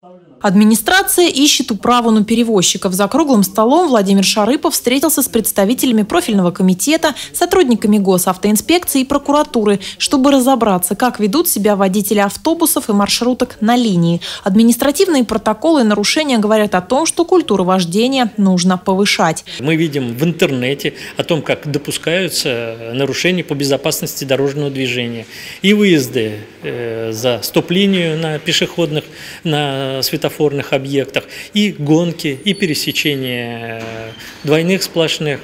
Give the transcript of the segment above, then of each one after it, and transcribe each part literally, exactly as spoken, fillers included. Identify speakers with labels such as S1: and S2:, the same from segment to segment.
S1: Администрация ищет управу на перевозчиков. За круглым столом Владимир Шарыпов встретился с представителями профильного комитета, сотрудниками госавтоинспекции и прокуратуры, чтобы разобраться, как ведут себя водители автобусов и маршруток на линии. Административные протоколы и нарушения говорят о том, что культуру вождения нужно повышать.
S2: Мы видим в интернете о том, как допускаются нарушения по безопасности дорожного движения. И выезды э, за стоп-линию на пешеходных, на светофорных объектах, и гонки, и пересечения двойных сплошных,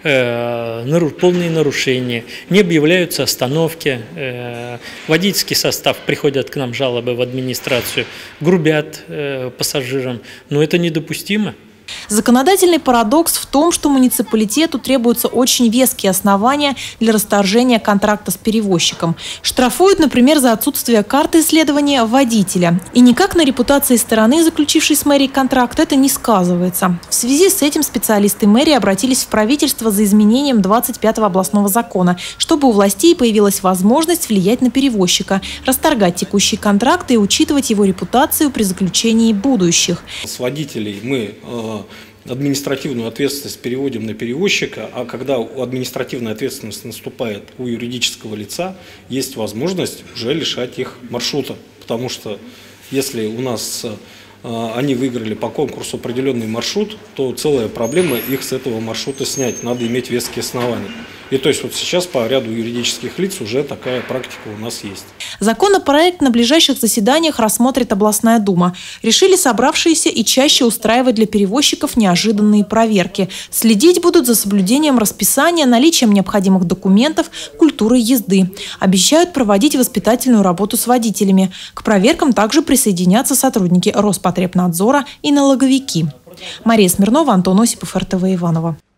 S2: э, полные нарушения, не объявляются остановки, э, водительский состав, приходят к нам жалобы в администрацию, грубят э, пассажирам, но это недопустимо.
S1: Законодательный парадокс в том, что муниципалитету требуются очень веские основания для расторжения контракта с перевозчиком. Штрафуют, например, за отсутствие карты исследования водителя. И никак на репутации стороны, заключившей с мэрией контракт, это не сказывается. В связи с этим специалисты мэрии обратились в правительство за изменением двадцать пятого областного закона, чтобы у властей появилась возможность влиять на перевозчика, расторгать текущие контракты и учитывать его репутацию при заключении будущих.
S3: С водителей мы административную ответственность переводим на перевозчика, а когда административная ответственность наступает у юридического лица, есть возможность уже лишать их маршрута. Потому что если у нас они выиграли по конкурсу определенный маршрут, то целая проблема их с этого маршрута снять. Надо иметь веские основания. И то есть вот сейчас по ряду юридических лиц уже такая практика у нас есть.
S1: Законопроект на ближайших заседаниях рассмотрит областная дума. Решили собравшиеся и чаще устраивать для перевозчиков неожиданные проверки. Следить будут за соблюдением расписания, наличием необходимых документов, культурой езды. Обещают проводить воспитательную работу с водителями. К проверкам также присоединятся сотрудники Роспотребнадзора и налоговики. Мария Смирнова, Антон Осипов, эр тэ вэ Иваново.